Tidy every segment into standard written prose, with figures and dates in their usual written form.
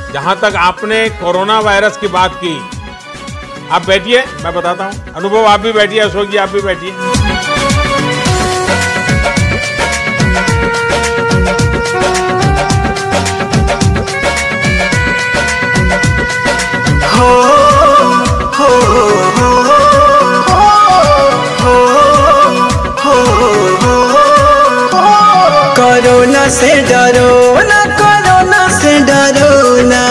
जहां तक आपने कोरोना वायरस की बात की, आप बैठिए, मैं बताता हूं। अनुभव आप भी बैठिए, अशोक जी आप भी बैठिए। कोरोना से डरो ना, कोरोना से डरो ना,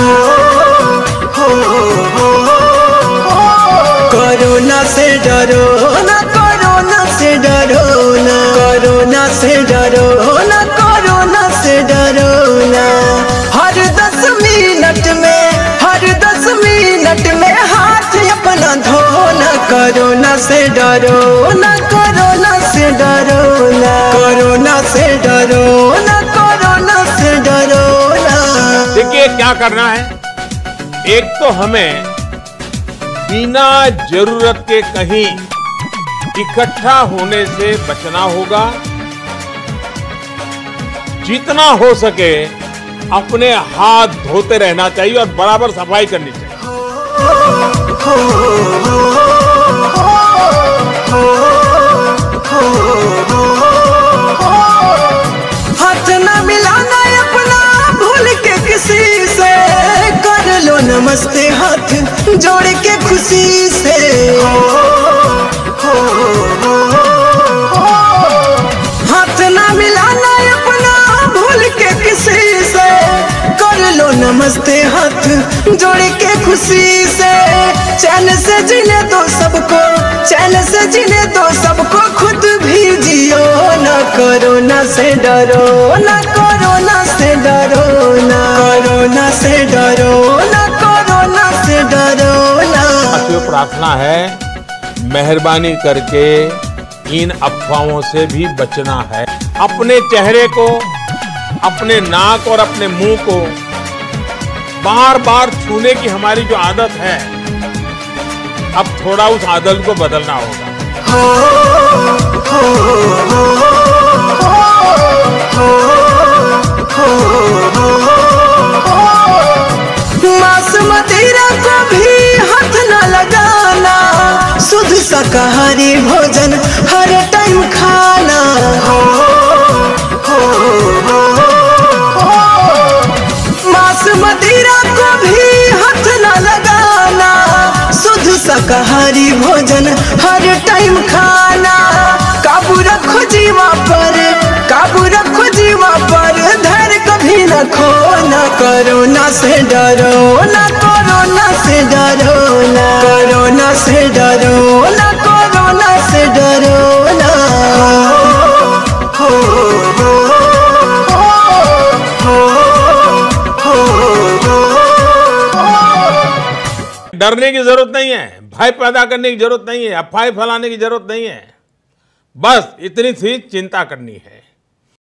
कोरोना से डरो ना, कोरोना से डरो ना, कोरोना से डरो ना, कोरोना से डरो ना। हर 10 मिनट में, हर 10 मिनट में हाथ अपना धोना। कोरोना से डरो ना, कोरोना से डरो ना, कोरोना से डरो ना, कोरोना से डरो ना। देखिए क्या करना है, एक तो हमें बिना जरूरत के कहीं इकट्ठा होने से बचना होगा। जितना हो सके अपने हाथ धोते रहना चाहिए और बराबर सफाई करनी चाहिए। हाथ न मिलाना अपना भूल के किसी से, कर लो नमस्ते हाथ जोड़ के खुशी से। हाथ न मिलाना अपना भूल के किसी से, कर लो नमस्ते हाथ जोड़ के खुशी से। चैन से जीने दो सबको, चैन से जीने दो सबको, खुद भी जियो ना। कोरोना से डरो ना, कोरोना से डरो ना, कोरोना से डरो ना, कोरोना से डरो ना। साथियों, प्रार्थना है मेहरबानी करके इन अफवाहों से भी बचना है। अपने चेहरे को, अपने नाक और अपने मुंह को बार बार छूने की हमारी जो आदत है, अब थोड़ा उस आदत को बदलना होगा। मांस मदिरा को भी हाथ न लगाना, शुद्ध शाकाहारी भोजन हर टाइम खाना। मांस मदिरा को भी हाथ न लगाना, शुद्ध शाकाहारी भोजन हर टाइम खाना। काबू रखो जीवा पर, काबू रखो जीवा पर, धैर्य कभी न खोना। कोरोना से डरो ना, कोरोना से डरो ना, कोरोना से डरो ना, कोरोना से डरो ना। डरने की जरूरत नहीं है, भय पैदा करने की जरूरत नहीं है, अफवाह फैलाने की जरूरत नहीं है। बस इतनी सी चिंता करनी है।